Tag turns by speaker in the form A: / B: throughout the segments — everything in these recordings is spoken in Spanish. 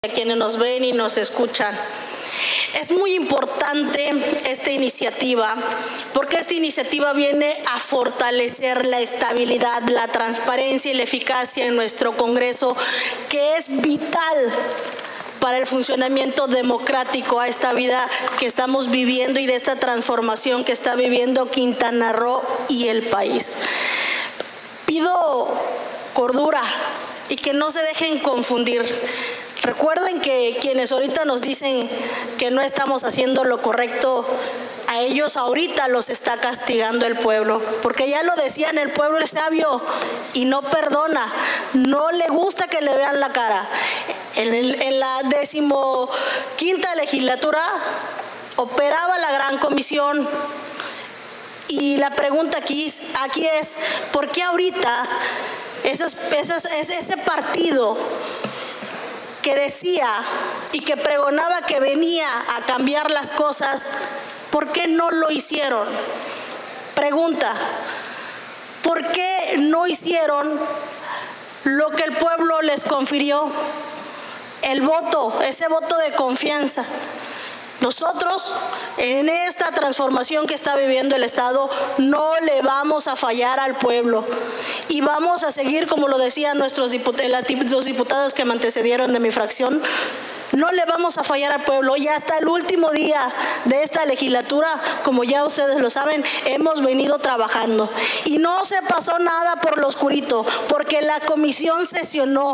A: a quienes nos ven y nos escuchan. Es muy importante esta iniciativa porque esta iniciativa viene a fortalecer la estabilidad, la transparencia y la eficacia en nuestro Congreso, que es vital para el funcionamiento democrático a esta vida que estamos viviendo y de esta transformación que está viviendo Quintana Roo y el país. Pido cordura y que no se dejen confundir. Recuerden que quienes ahorita nos dicen que no estamos haciendo lo correcto, a ellos ahorita los está castigando el pueblo, porque ya lo decían, el pueblo es sabio y no perdona, no le gusta que le vean la cara. En la 15ª legislatura operaba la Gran Comisión y la pregunta aquí es, ¿por qué ahorita ese partido que decía y que pregonaba que venía a cambiar las cosas, ¿por qué no lo hicieron? Pregunta, ¿por qué no hicieron lo que el pueblo les confirió? El voto, ese voto de confianza. Nosotros, en esta transformación que está viviendo el Estado, no le vamos a fallar al pueblo y vamos a seguir, como lo decían los diputados que me antecedieron de mi fracción, no le vamos a fallar al pueblo y hasta el último día de esta legislatura, como ya ustedes lo saben, hemos venido trabajando y no se pasó nada por lo oscurito, porque la comisión sesionó.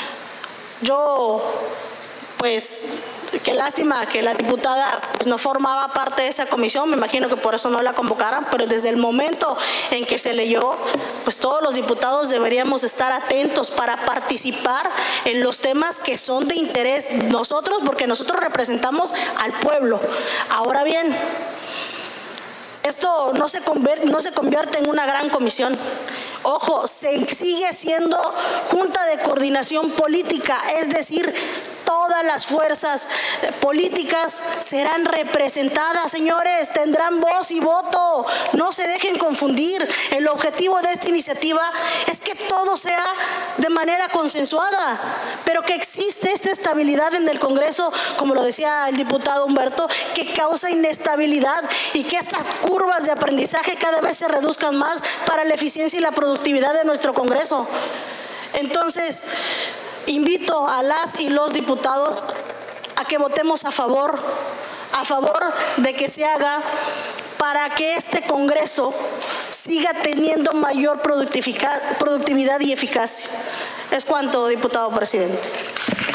A: Pues qué lástima que la diputada no formaba parte de esa comisión, me imagino que por eso no la convocaron, pero desde el momento en que se leyó, pues todos los diputados deberíamos estar atentos para participar en los temas que son de interés nosotros, porque nosotros representamos al pueblo. Ahora bien, esto no se convierte en una gran comisión. Ojo, sigue siendo Junta de Coordinación Política, es decir, todas las fuerzas políticas serán representadas, señores, tendrán voz y voto, no se dejen confundir. El objetivo de esta iniciativa es que todo sea de manera consensuada, pero que existe esta estabilidad en el Congreso, como lo decía el diputado Humberto, que causa inestabilidad y que estas curvas de aprendizaje cada vez se reduzcan más para la eficiencia y la productividad de nuestro Congreso. Entonces, invito a las y los diputados a que votemos a favor de que se haga para que este Congreso siga teniendo mayor productividad y eficacia. Es cuanto, diputado presidente.